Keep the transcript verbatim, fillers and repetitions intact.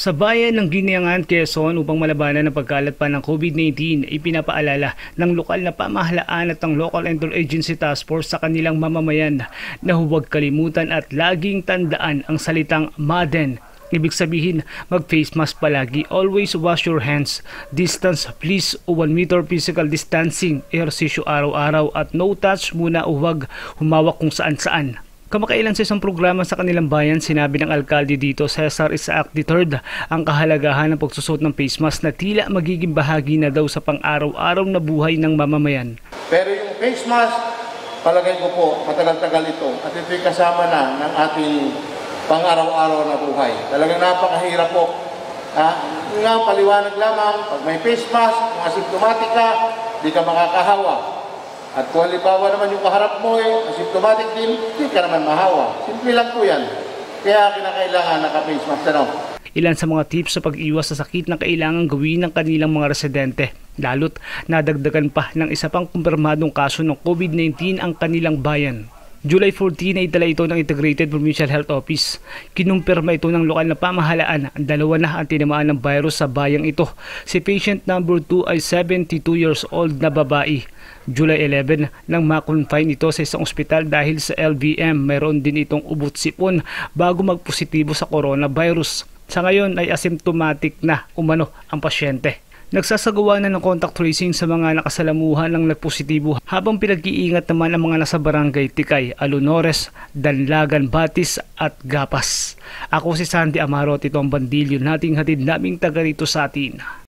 Sa bayan ng Giniangan, Quezon upang malabanan ang pagkalat pa ng COVID nineteen, ipinapaalala ng lokal na pamahalaan at ang Local Interagency Task Force sa kanilang mamamayan na huwag kalimutan at laging tandaan ang salitang MADEN. Ibig sabihin, mag-face mask palagi, always wash your hands, distance please o one meter physical distancing, ehersisyo araw-araw at no touch muna o huwag humawak kung saan-saan. Kamakailan sa isang programa sa kanilang bayan, sinabi ng alkalde dito, Cesar Isaac the third, ang kahalagahan ng pagsusot ng face mask na tila magiging bahagi na daw sa pang-araw-araw na buhay ng mamamayan. Pero yung face mask, palagay ko po, matagal-tagal ito at ito'y kasama na ng ating pang-araw-araw na buhay. Talagang napakahirap po. Ah, nga, paliwanag lamang, pag may face mask, kung asymptomatic ka, di ka makakahawa. At kung halimbawa naman yung kaharap mo eh, asymptomatic din, hindi ka naman mahawa. Simple lang po yan. Kaya kinakailangan naka-face mask. Ano? Ilan sa mga tips sa pag-iwas sa sakit na kailangan gawin ng kanilang mga residente. Lalo't nadagdagan pa ng isa pang kumpirmadong kaso ng COVID nineteen ang kanilang bayan. July fourteen ay dala ito ng Integrated Provincial Health Office. Kinumpirma ito ng lokal na pamahalaan. Ang dalawa na ang tinamaan ng virus sa bayang ito. Si patient number two ay seventy-two years old na babae. July eleven nang ma-confine ito sa isang ospital dahil sa L V M. Mayroon din itong ubot-sipon bago magpositibo sa coronavirus. Sa ngayon ay asymptomatic na umano ang pasyente. Nagsasagawa na ng contact tracing sa mga nakasalamuhan ng nagpositibo habang pinag-iingat naman ang mga nasa barangay Tikay, Alunores, Danlagan, Batis at Gapas. Ako si Sandy Amaro at ito ang bandilyo nating hatid naming taga rito sa atin.